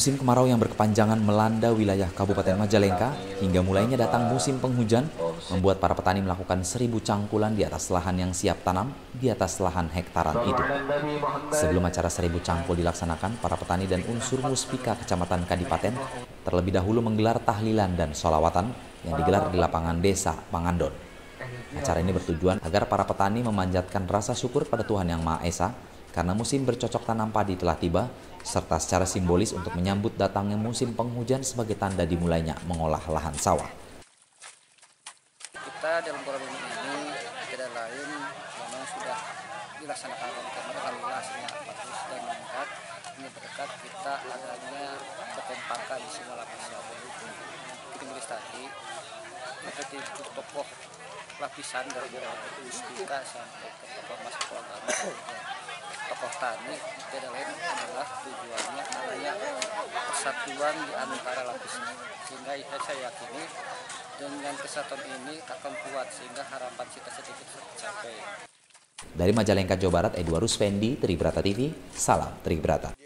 Musim kemarau yang berkepanjangan melanda wilayah Kabupaten Majalengka hingga mulainya datang musim penghujan membuat para petani melakukan 1.000 cangkulan di atas lahan yang siap tanam di atas lahan hektaran itu. Sebelum acara 1.000 cangkul dilaksanakan, para petani dan unsur Muspika Kecamatan Kadipaten terlebih dahulu menggelar tahlilan dan sholawatan yang digelar di lapangan desa Pangandon. Acara ini bertujuan agar para petani memanjatkan rasa syukur pada Tuhan Yang Maha Esa karena musim bercocok tanam padi telah tiba, serta secara simbolis untuk menyambut datangnya musim penghujan sebagai tanda dimulainya mengolah lahan sawah. Kita dalam program ini tidak lain memang sudah dilaksanakan kemarin, alhamdulillah hasilnya bagus dan meningkat. Ini berkat kita adanya kekompakan di semua lapisan sawah itu. Kita tulis tadi, seperti tokoh lapisan dari Muspika sampai ke tokoh masyarakat agama, tokoh tani, tidak lain adalah tujuannya adanya persatuan di antara lapisan. Sehingga saya yakini dengan kesatuan ini akan kuat sehingga harapan kita sedikit tercapai. Dari Majalengka, Jawa Barat, Edward Ruspendi, Tribrata TV, salam Tribrata.